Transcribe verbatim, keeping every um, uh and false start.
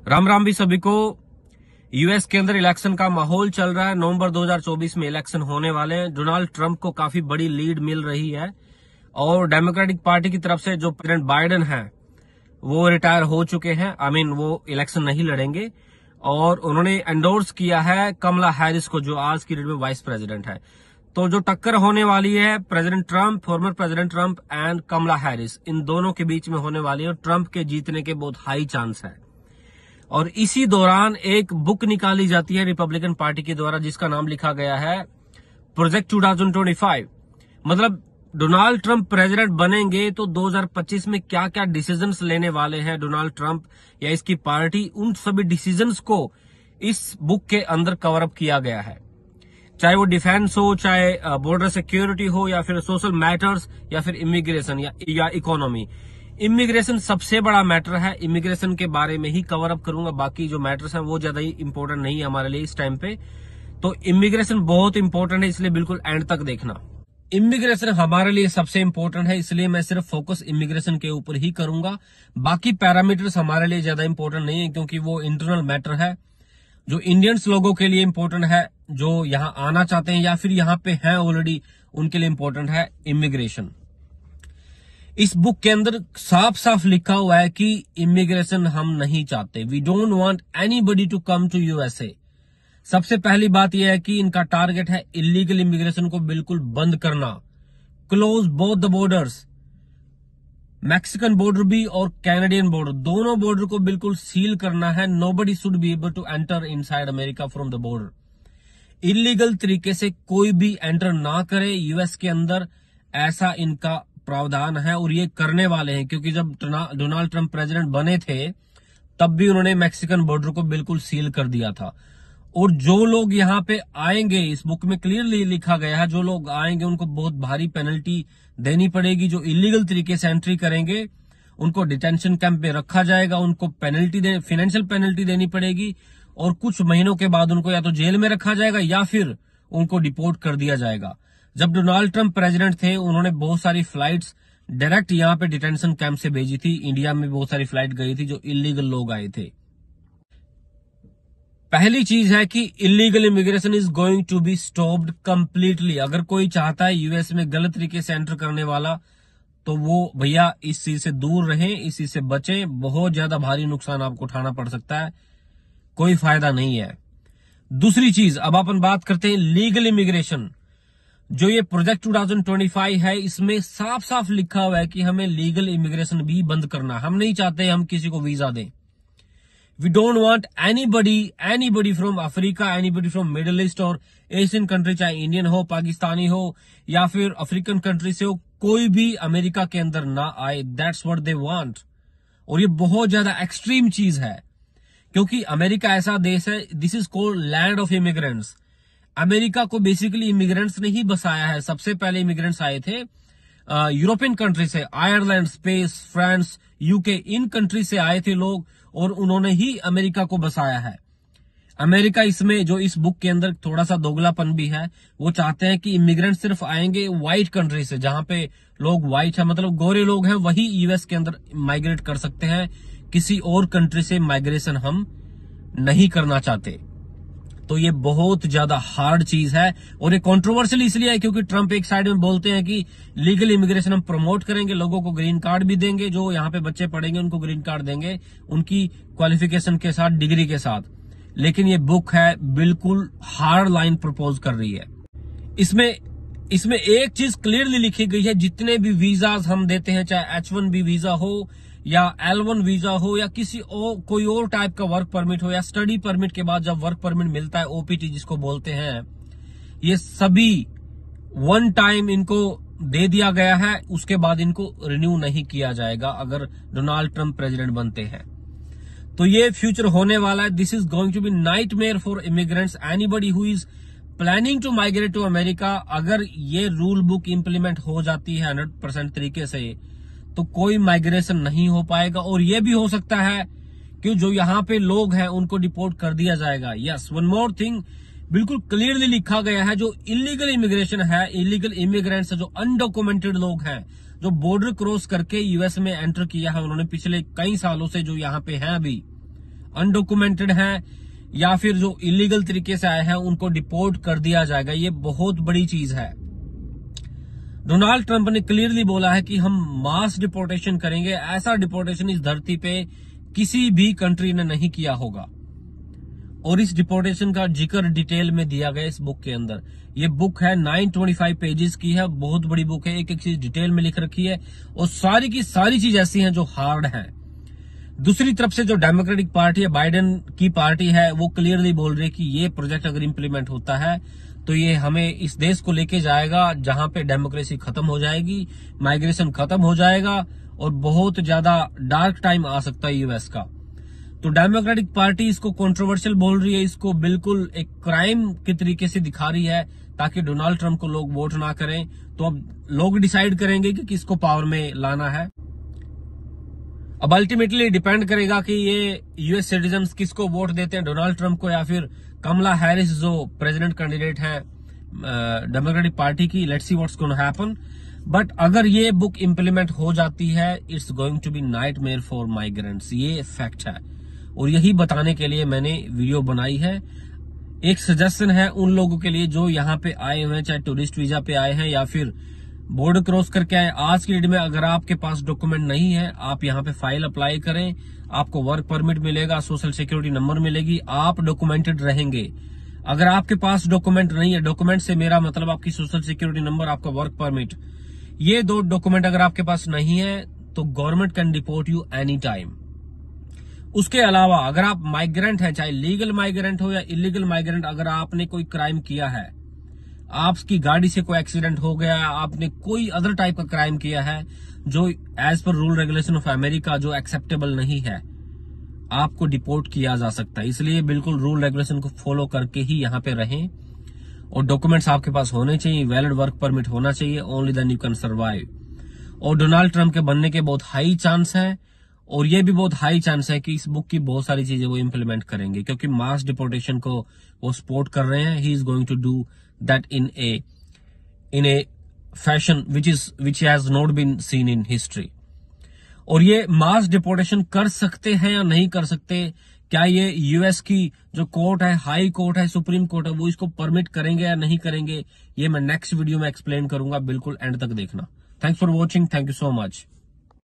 राम राम भी सभी को। यूएस के अंदर इलेक्शन का माहौल चल रहा है। नवंबर दो हज़ार चौबीस में इलेक्शन होने वाले हैं। डोनाल्ड ट्रंप को काफी बड़ी लीड मिल रही है और डेमोक्रेटिक पार्टी की तरफ से जो प्रेसिडेंट बाइडेन है वो रिटायर हो चुके हैं। आई मीन वो इलेक्शन नहीं लड़ेंगे और उन्होंने एंडोर्स किया है कमला हैरिस को, जो आज की डेट में वाइस प्रेसिडेंट है। तो जो टक्कर होने वाली है president Trump, former president Trump and Kamala Harris, इन दोनों के बीच में होने वाली है और ट्रंप के जीतने के बहुत हाई चांस है। और इसी दौरान एक बुक निकाली जाती है रिपब्लिकन पार्टी के द्वारा जिसका नाम लिखा गया है project two thousand twenty five. मतलब डोनाल्ड ट्रंप प्रेसिडेंट बनेंगे तो दो हज़ार पच्चीस में क्या क्या डिसीजंस लेने वाले हैं डोनाल्ड ट्रंप या इसकी पार्टी, उन सभी डिसीजंस को इस बुक के अंदर कवर अप किया गया है। चाहे वो डिफेंस हो, चाहे बॉर्डर सिक्योरिटी हो, या फिर सोशल मैटर्स, या फिर इमिग्रेशन या, या इकोनॉमी। इमिग्रेशन सबसे बड़ा मैटर है। इमिग्रेशन के बारे में ही कवर अप करूंगा, बाकी जो मैटर्स हैं वो ज्यादा ही इंपॉर्टेंट नहीं है हमारे लिए इस टाइम पे। तो इमिग्रेशन बहुत इंपॉर्टेंट है, इसलिए बिल्कुल एंड तक देखना। इमिग्रेशन हमारे लिए सबसे इंपॉर्टेंट है, इसलिए मैं सिर्फ फोकस इमिग्रेशन के ऊपर ही करूंगा। बाकी पैरामीटर्स हमारे लिए ज्यादा इंपॉर्टेंट नहीं है क्योंकि वो इंटरनल मैटर है। जो इंडियंस लोगों के लिए इंपॉर्टेंट है, जो यहाँ आना चाहते हैं या फिर यहाँ पे हैं ऑलरेडी, उनके लिए इंपॉर्टेंट है इमिग्रेशन। इस बुक के अंदर साफ साफ लिखा हुआ है कि इमिग्रेशन हम नहीं चाहते। We don't want anybody to come to USA. सबसे पहली बात यह है कि इनका टारगेट है इलीगल इमिग्रेशन को बिल्कुल बंद करना। Close both the borders, Mexican border भी और कैनेडियन बॉर्डर, दोनों बॉर्डर को बिल्कुल सील करना है। Nobody should be able to enter inside America from the border. Illegal तरीके से कोई भी एंटर ना करे यूएस के अंदर, ऐसा इनका प्रावधान है और ये करने वाले हैं। क्योंकि जब डोनाल्ड ट्रंप प्रेसिडेंट बने थे तब भी उन्होंने मैक्सिकन बॉर्डर को बिल्कुल सील कर दिया था। और जो लोग यहाँ पे आएंगे, इस बुक में क्लियरली लिखा गया है, जो लोग आएंगे उनको बहुत भारी पेनल्टी देनी पड़ेगी। जो इलीगल तरीके से एंट्री करेंगे उनको डिटेंशन कैंप में रखा जाएगा, उनको पेनल्टी दे फाइनेंशियल पेनल्टी देनी पड़ेगी और कुछ महीनों के बाद उनको या तो जेल में रखा जाएगा या फिर उनको डिपोर्ट कर दिया जाएगा। जब डोनाल्ड ट्रंप प्रेसिडेंट थे उन्होंने बहुत सारी फ्लाइट्स डायरेक्ट यहाँ पे डिटेंशन कैंप से भेजी थी। इंडिया में बहुत सारी फ्लाइट गई थी जो इलीगल लोग आए थे। पहली चीज है कि illegal immigration is going to be stopped completely. अगर कोई चाहता है यूएस में गलत तरीके से एंटर करने वाला तो वो भैया इस चीज से दूर रहें, इस चीज से बचें। बहुत ज्यादा भारी नुकसान आपको उठाना पड़ सकता है, कोई फायदा नहीं है। दूसरी चीज, अब अपन बात करते हैं लीगल इमिग्रेशन। जो ये project two thousand twenty five है इसमें साफ साफ लिखा हुआ है कि हमें लीगल इमिग्रेशन भी बंद करना। हम नहीं चाहते हम किसी को वीजा दें। We don't want anybody anybody from Africa, anybody from Middle East और एशियन कंट्री, चाहे इंडियन हो, पाकिस्तानी हो या फिर अफ्रीकन कंट्री से हो, कोई भी अमेरिका के अंदर ना आए। That's what they want. और ये बहुत ज्यादा एक्सट्रीम चीज है क्योंकि अमेरिका ऐसा देश है, this is called land of immigrants. America को बेसिकली इमिग्रेंट्स ने ही बसाया है। सबसे पहले इमिग्रेंट्स आए थे यूरोपियन कंट्री से, आयरलैंड, स्पेस, फ्रांस, यूके, इन कंट्री से आए थे लोग और उन्होंने ही अमेरिका को बसाया है। अमेरिका इसमें, जो इस बुक के अंदर थोड़ा सा दोगलापन भी है, वो चाहते हैं कि इमिग्रेंट सिर्फ आएंगे व्हाइट कंट्री से, जहां पे लोग व्हाइट है, मतलब गोरे लोग हैं, वही यूएस के अंदर माइग्रेट कर सकते हैं। किसी और कंट्री से माइग्रेशन हम नहीं करना चाहते। तो ये बहुत ज्यादा हार्ड चीज है और ये कंट्रोवर्शियल इसलिए है क्योंकि ट्रंप एक साइड में बोलते हैं कि लीगल इमिग्रेशन हम प्रमोट करेंगे, लोगों को ग्रीन कार्ड भी देंगे, जो यहाँ पे बच्चे पढ़ेंगे उनको ग्रीन कार्ड देंगे उनकी क्वालिफिकेशन के साथ, डिग्री के साथ। लेकिन ये बुक है बिल्कुल हार्ड लाइन प्रपोज कर रही है। इसमें इसमें एक चीज क्लियरली लिखी गई है, जितने भी वीजाज हम देते हैं, चाहे एच वन बी वीजा हो या एल वन वीजा हो या किसी और कोई और टाइप का वर्क परमिट हो या स्टडी परमिट के बाद जब वर्क परमिट मिलता है, ओपीटी जिसको बोलते हैं, ये सभी वन टाइम इनको दे दिया गया है। उसके बाद इनको रिन्यू नहीं किया जाएगा अगर डोनाल्ड ट्रंप प्रेसिडेंट बनते हैं। तो ये फ्यूचर होने वाला है। This is going to be nightmare for immigrants, anybody who is planning to migrate to America. अगर ये रूल बुक इंप्लीमेंट हो जाती है हंड्रेड परसेंट तरीके से तो कोई माइग्रेशन नहीं हो पाएगा और ये भी हो सकता है कि जो यहाँ पे लोग हैं उनको डिपोर्ट कर दिया जाएगा। यस, वन मोर थिंग, बिल्कुल क्लियरली लिखा गया है, जो इलीगल इमिग्रेशन है, इलीगल इमिग्रेंट्स, जो अनडॉक्यूमेंटेड लोग हैं, जो बॉर्डर क्रॉस करके यूएस में एंटर किया है उन्होंने पिछले कई सालों से, जो यहाँ पे हैं अभी, अनडॉक्यूमेंटेड हैं या फिर जो इलीगल तरीके से आए हैं उनको डिपोर्ट कर दिया जाएगा। ये बहुत बड़ी चीज है। डोनाल्ड ट्रंप ने क्लियरली बोला है कि हम मास डिपोर्टेशन करेंगे। ऐसा डिपोर्टेशन इस धरती पे किसी भी कंट्री ने नहीं किया होगा और इस डिपोर्टेशन का जिक्र डिटेल में दिया गया इस बुक के अंदर। ये बुक है नौ सौ पच्चीस पेजेस की है, बहुत बड़ी बुक है, एक एक चीज डिटेल में लिख रखी है और सारी की सारी चीज ऐसी हैं जो हार्ड हैं। दूसरी तरफ से जो डेमोक्रेटिक पार्टी है, बाइडेन की पार्टी है, वो क्लियरली बोल रही है कि ये प्रोजेक्ट अगर इम्प्लीमेंट होता है तो ये हमें इस देश को लेके जाएगा जहां पे डेमोक्रेसी खत्म हो जाएगी, माइग्रेशन खत्म हो जाएगा और बहुत ज्यादा डार्क टाइम आ सकता है यूएस का। तो डेमोक्रेटिक पार्टी इसको कंट्रोवर्शियल बोल रही है, इसको बिल्कुल एक क्राइम के तरीके से दिखा रही है ताकि डोनाल्ड ट्रंप को लोग वोट ना करें। तो अब लोग डिसाइड करेंगे कि किसको पावर में लाना है। अब अल्टीमेटली डिपेंड करेगा कि ये यूएस सिटीजन्स किसको वोट देते हैं, डोनाल्ड ट्रंप को या फिर कमला हैरिस जो प्रेसिडेंट कैंडिडेट है डेमोक्रेटिक पार्टी की। Let's see what's gonna happen. But अगर ये बुक इम्प्लीमेंट हो जाती है, it's going to be nightmare for migrants. ये फैक्ट है और यही बताने के लिए मैंने वीडियो बनाई है। एक सजेशन है उन लोगों के लिए जो यहाँ पे आए हुए हैं, चाहे टूरिस्ट वीजा पे आए हैं या फिर बॉर्डर क्रॉस करके आए। आज की डेट में अगर आपके पास डॉक्यूमेंट नहीं है, आप यहाँ पे फाइल अप्लाई करें, आपको वर्क परमिट मिलेगा, सोशल सिक्योरिटी नंबर मिलेगी, आप डॉक्यूमेंटेड रहेंगे। अगर आपके पास डॉक्यूमेंट नहीं है, डॉक्यूमेंट से मेरा मतलब आपकी सोशल सिक्योरिटी नंबर, आपका वर्क परमिट, ये दो डॉक्यूमेंट अगर आपके पास नहीं है तो government can deport you any time. उसके अलावा अगर आप माइग्रेंट हैं, चाहे लीगल माइग्रेंट हो या इलीगल माइग्रेंट, अगर आपने कोई क्राइम किया है, आपकी गाड़ी से कोई एक्सीडेंट हो गया, आपने कोई अदर टाइप का क्राइम किया है जो as per rule regulation of America जो एक्सेप्टेबल नहीं है, आपको डिपोर्ट किया जा सकता है। इसलिए बिल्कुल रूल रेगुलेशन को फॉलो करके ही यहाँ पे रहें और डॉक्यूमेंट्स आपके पास होने चाहिए, वैलिड वर्क परमिट होना चाहिए, only then you can survive. और डोनाल्ड ट्रंप के बनने के बहुत हाई चांस है और ये भी बहुत हाई चांस है कि इस बुक की बहुत सारी चीजें वो इम्प्लीमेंट करेंगे क्योंकि मास डिपोर्टेशन को वो सपोर्ट कर रहे हैं। He is going to do that in a in a fashion which is which has not been seen in history. और ये मास डिपोर्टेशन कर सकते हैं या नहीं कर सकते, क्या ये यूएस की जो कोर्ट है, हाई कोर्ट है, सुप्रीम कोर्ट है, वो इसको परमिट करेंगे या नहीं करेंगे, ये मैं नेक्स्ट वीडियो में एक्सप्लेन करूंगा। बिल्कुल एंड तक देखना। Thanks for watching. Thank you so much.